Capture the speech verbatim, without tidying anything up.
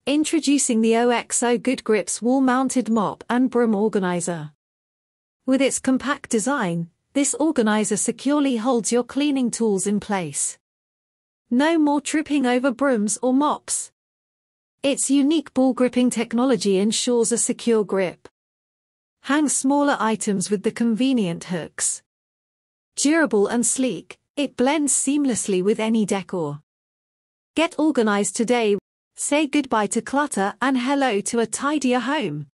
Introducing the O X O Good Grips Wall-Mounted Mop and Broom Organizer. With its compact design, this organizer securely holds your cleaning tools in place. No more tripping over brooms or mops. Its unique ball gripping technology ensures a secure grip. Hang smaller items with the convenient hooks. Durable and sleek, it blends seamlessly with any decor. Get organized today. Say goodbye to clutter and hello to a tidier home.